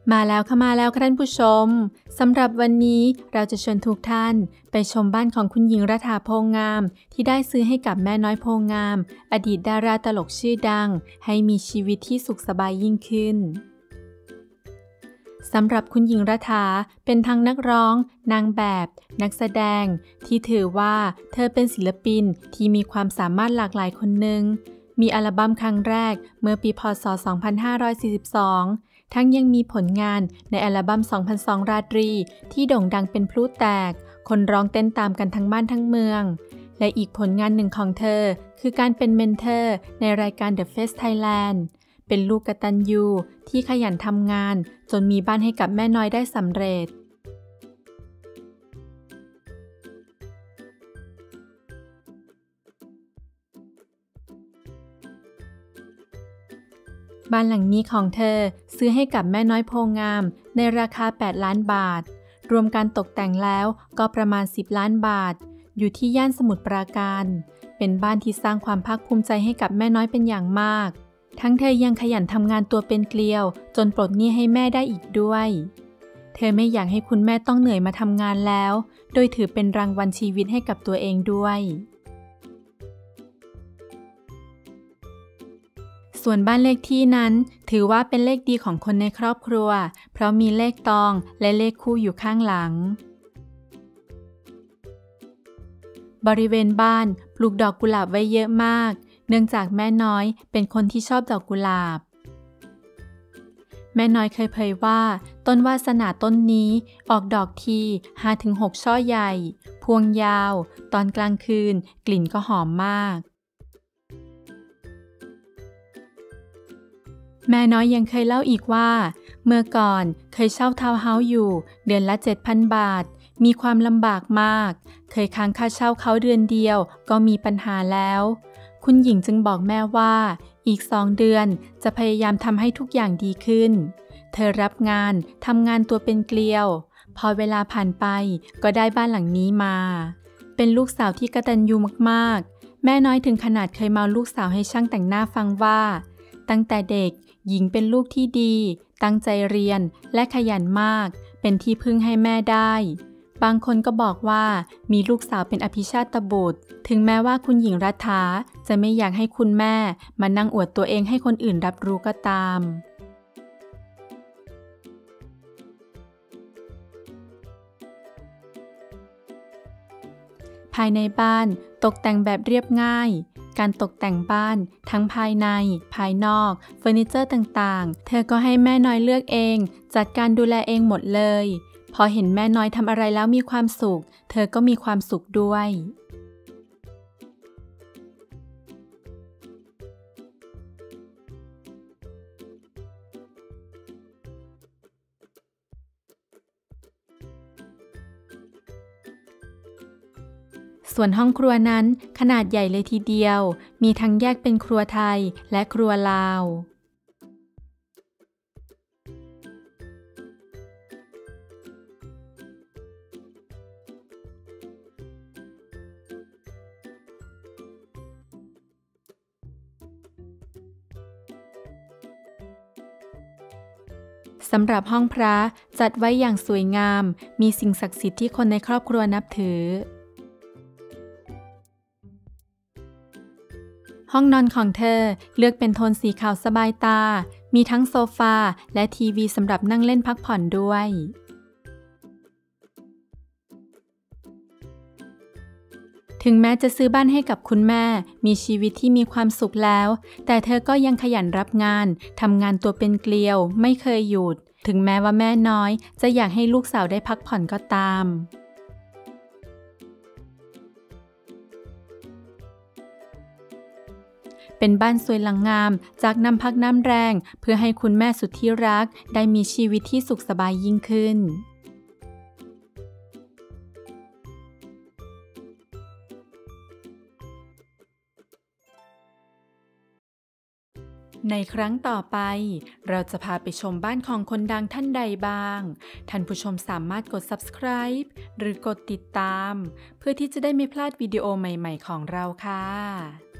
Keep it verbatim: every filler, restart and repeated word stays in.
มาแล้วค่ะมาแล้วค่ะท่านผู้ชมสำหรับวันนี้เราจะชวนทุกท่านไปชมบ้านของคุณหญิงรัฐาโพงามที่ได้ซื้อให้กับแม่น้อยโพงามอดีตดาราตลกชื่อดังให้มีชีวิตที่สุขสบายยิ่งขึ้นสำหรับคุณหญิงรัฐาเป็นทั้งนักร้องนางแบบนักแสดงที่ถือว่าเธอเป็นศิลปินที่มีความสามารถหลากหลายคนหนึ่งมีอัลบั้มครั้งแรกเมื่อปีพ.ศ. สองพันห้าร้อยสี่สิบสองทั้งยังมีผลงานในอัลบั้มสองพันสองราตรีที่โด่งดังเป็นพลุแตกคนร้องเต้นตามกันทั้งบ้านทั้งเมืองและอีกผลงานหนึ่งของเธอคือการเป็นเมนเทอร์ในรายการ The Face Thailand เป็นลูกกตัญญูที่ขยันทำงานจนมีบ้านให้กับแม่น้อยได้สำเร็จบ้านหลังนี้ของเธอซื้อให้กับแม่น้อยโพงามในราคาแปดล้านบาทรวมการตกแต่งแล้วก็ประมาณสิบล้านบาทอยู่ที่ย่านสมุทรปราการเป็นบ้านที่สร้างความภาคภูมิใจให้กับแม่น้อยเป็นอย่างมากทั้งเธอยังขยันทำงานตัวเป็นเกลียวจนปลดหนี้ให้แม่ได้อีกด้วยเธอไม่อยากให้คุณแม่ต้องเหนื่อยมาทำงานแล้วโดยถือเป็นรางวัลชีวิตให้กับตัวเองด้วยส่วนบ้านเลขที่นั้นถือว่าเป็นเลขดีของคนในครอบครัวเพราะมีเลขตองและเลขคู่อยู่ข้างหลังบริเวณบ้านปลูกดอกกุหลาบไว้เยอะมากเนื่องจากแม่น้อยเป็นคนที่ชอบดอกกุหลาบแม่น้อยเคยเผยว่าต้นวาสนาต้นนี้ออกดอกที ห้าถึงหก ช่อใหญ่พวงยาวตอนกลางคืนกลิ่นก็หอมมากแม่น้อยยังเคยเล่าอีกว่าเมื่อก่อนเคยเช่าทาวน์เฮาส์อยู่เดือนละ เจ็ดพัน บาทมีความลำบากมากเคยค้างค่าเช่าเขาเดือนเดียวก็มีปัญหาแล้วคุณหญิงจึงบอกแม่ว่าอีกสองเดือนจะพยายามทำให้ทุกอย่างดีขึ้นเธอรับงานทำงานตัวเป็นเกลียวพอเวลาผ่านไปก็ได้บ้านหลังนี้มาเป็นลูกสาวที่กตัญญูมากๆแม่น้อยถึงขนาดเคยเมาลูกสาวให้ช่างแต่งหน้าฟังว่าตั้งแต่เด็กหญิงเป็นลูกที่ดีตั้งใจเรียนและขยันมากเป็นที่พึ่งให้แม่ได้บางคนก็บอกว่ามีลูกสาวเป็นอภิชาตบุตรถึงแม้ว่าคุณหญิงรัฐาจะไม่อยากให้คุณแม่มานั่งอวดตัวเองให้คนอื่นรับรู้ก็ตามภายในบ้านตกแต่งแบบเรียบง่ายการตกแต่งบ้านทั้งภายในภายนอกเฟอร์นิเจอร์ต่างๆเธอก็ให้แม่น้อยเลือกเองจัดการดูแลเองหมดเลยพอเห็นแม่น้อยทำอะไรแล้วมีความสุขเธอก็มีความสุขด้วยส่วนห้องครัวนั้นขนาดใหญ่เลยทีเดียวมีทั้งแยกเป็นครัวไทยและครัวลาวสำหรับห้องพระจัดไว้อย่างสวยงามมีสิ่งศักดิ์สิทธิ์ที่คนในครอบครัวนับถือห้องนอนของเธอเลือกเป็นโทนสีขาวสบายตามีทั้งโซฟาและทีวีสำหรับนั่งเล่นพักผ่อนด้วยถึงแม้จะซื้อบ้านให้กับคุณแม่มีชีวิตที่มีความสุขแล้วแต่เธอก็ยังขยันรับงานทำงานตัวเป็นเกลียวไม่เคยหยุดถึงแม้ว่าแม่น้อยจะอยากให้ลูกสาวได้พักผ่อนก็ตามเป็นบ้านสวยหลังงามจากน้ำพักน้ำแรงเพื่อให้คุณแม่สุดที่รักได้มีชีวิตที่สุขสบายยิ่งขึ้นในครั้งต่อไปเราจะพาไปชมบ้านของคนดังท่านใดบ้างท่านผู้ชมสามารถกด ซับสไครบ์ หรือกดติดตามเพื่อที่จะได้ไม่พลาดวิดีโอใหม่ๆของเราค่ะ